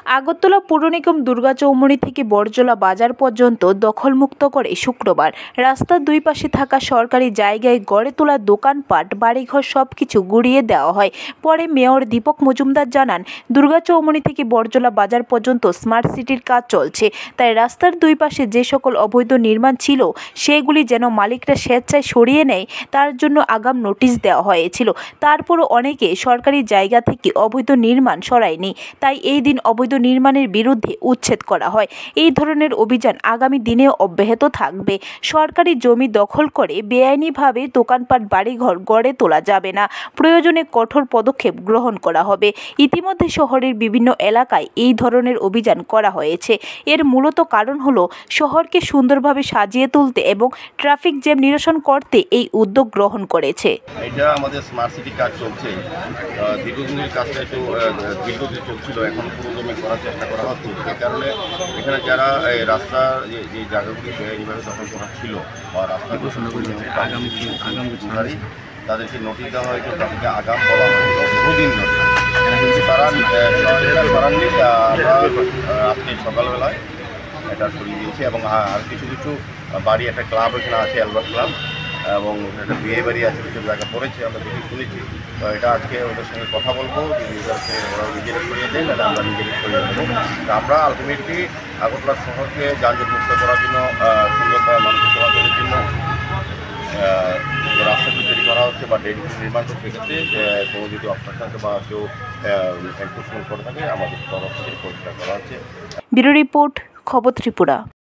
আগরতলা পুর নিগম দুর্গাচৌমুহনী থেকে বড়জলা বাজার পর্যন্ত দখলমুক্ত করে শুক্রবার রাস্তার দুই পাশে থাকা সরকারি জায়গায় গড়ে তোলা দোকানপাট, বাড়িঘর সবকিছু গুড়িয়ে দেওয়া হয়। পরে মেয়র দীপক মজুমদার জানান, দুর্গাচৌমুহনী থেকে বড়জলা বাজার পর্যন্ত স্মার্ট সিটির কাজ চলছে, তাই রাস্তার দুই পাশে যে সকল অবৈধ নির্মাণ ছিল সেগুলি যেন মালিকরা স্বেচ্ছায় সরিয়ে নেয়, তার জন্য আগাম নোটিশ দেওয়া হয়েছিল। তারপরও অনেকে সরকারি জায়গা থেকে অবৈধ নির্মাণ সরায়নি, তাই এই দিন অবৈধ নির্মাণের বিরুদ্ধে উচ্ছেদ করা হয়। এই ধরনের অভিযান আগামী দিনেও অব্যাহত থাকবে। সরকারি জমি দখল করে বেআইনিভাবে দোকানপাট, বাড়িঘর গড়ে তোলা যাবে না। প্রয়োজনে কঠোর পদক্ষেপ গ্রহণ করা হবে। ইতিমধ্যে শহরের বিভিন্ন এলাকায় এই ধরনের অভিযান করা হয়েছে। এর মূলত কারণ হলো শহরকে সুন্দরভাবে সাজিয়ে তুলতে এবং ট্রাফিক জ্যাম নিরসন করতে এই উদ্যোগ গ্রহণ করেছে। এটা আমাদের স্মার্ট সিটি কাজ চলছে। দীর্ঘদিনের কাজটা একটু দীর্ঘদিন চলছিল, এখন পুরোদমে করার চেষ্টা করা হচ্ছে। সে কারণে এখানে যারা রাস্তার যে জায়গাগুলি বেআইনিভাবে দখল করা ছিল বা রাস্তা তাদেরকে নোটিশ দেওয়া হয়েছে, তাদেরকে আগাম বলা হয়েছিল বহুদিন ধরে। তারা করাননি। আমরা আজকে সকালবেলায় এটা সরিয়ে দিয়েছি এবং আর কিছু কিছু বাড়ি, একটা ক্লাব এখানে আছে, অ্যালবার্ট ক্লাব, এবং একটা বিয়ে বাড়ি আছে, কিছু জায়গা পড়েছে, আমরা দেখে শুনেছি। তো এটা আজকে ওদের সঙ্গে কথা বলবো, যদি ওদেরকে ওরা নিজেরা সরিয়ে দেন, তাহলে আমরা নিজেরা সরিয়ে দেবো। আমরা আলটিমেটলি আগরতলা শহরকে যানজট মুক্ত করার জন্য, সুন্দরতা মানুষের চলাচলের জন্য যে রাস্তাগুলি তৈরি করা হচ্ছে বা নির্মাণ করতে, সেক্ষেত্রে কোনো যদি অবস্থান থাকে বা কেউ এনফোর্সমেন্ট করে থাকে, আমাদের তরফ থেকে পরিষ্কার করা হচ্ছে। ব্যুরো রিপোর্ট, খবর ত্রিপুরা।